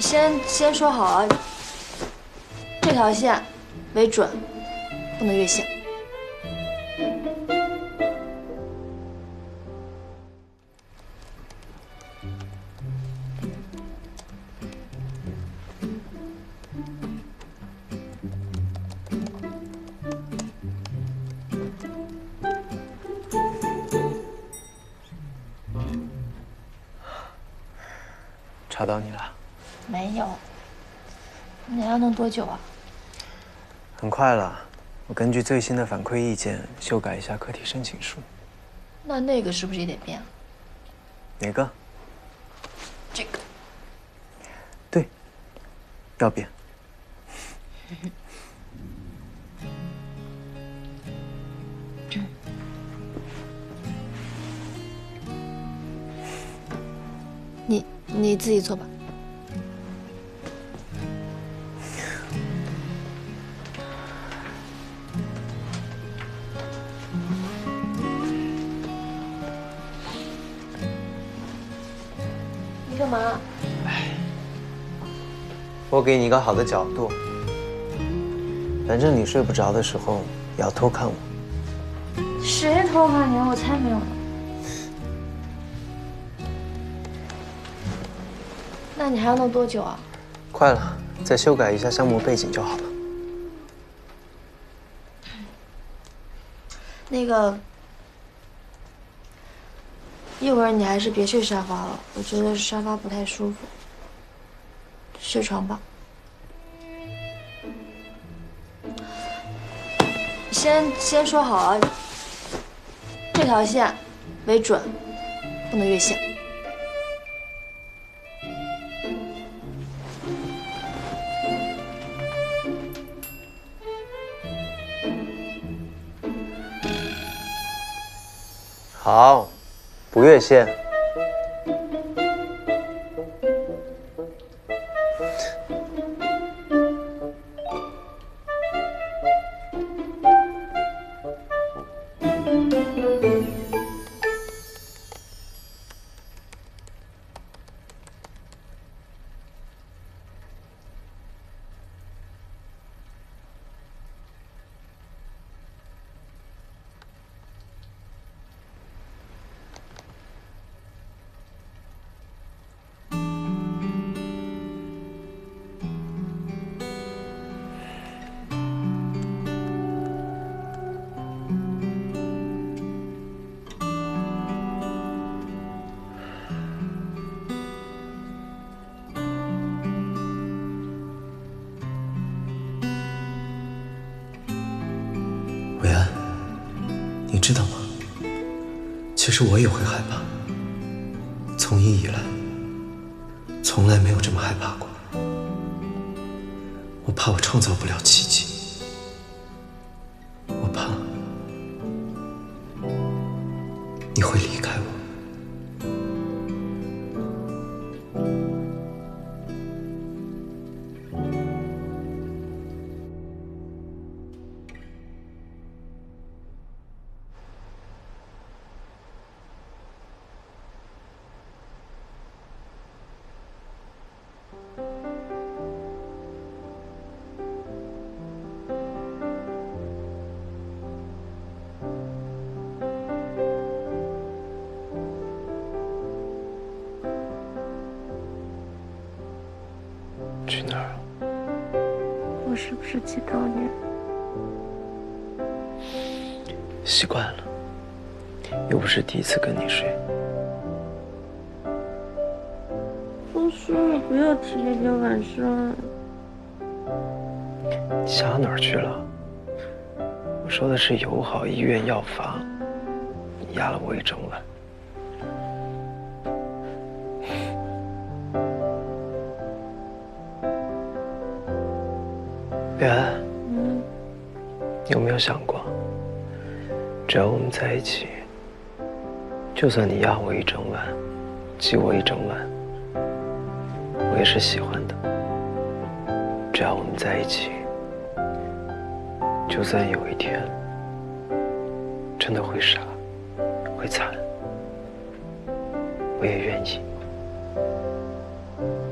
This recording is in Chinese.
先说好啊，这条线为准，不能越线。 查到你了？ 没有。你要弄多久啊？ 很快了，我根据最新的反馈意见修改一下课题申请书。 那个是不是也得变啊？ 哪个？ 这个。 对，要变。 你自己做吧。你干嘛？ 我给你一个好的角度，反正你睡不着的时候也要偷看我。 谁偷看你？我才没有呢。那你还要弄多久啊？ 快了，再修改一下项目背景就好了。 那个，一会儿你还是别睡沙发了，我觉得沙发不太舒服。睡床吧。先说好啊，这条线为准，不能越线。 好，不越线。 伟安，你知道吗？其实我也会害怕，从医以来，从来没有这么害怕过。我怕我创造不了奇迹，我怕你会离开我。 去哪儿了？ 我是不是气到你？ 习惯了，又不是第一次跟你睡。 都说了不要提那天晚上。 你想到哪儿去了？我说的是友好医院药房，你压了我一整晚。北安，你有没有想过，只要我们在一起，就算你压我一整晚，挤我一整晚，我也是喜欢的。只要我们在一起，就算有一天真的会傻，会惨，我也愿意。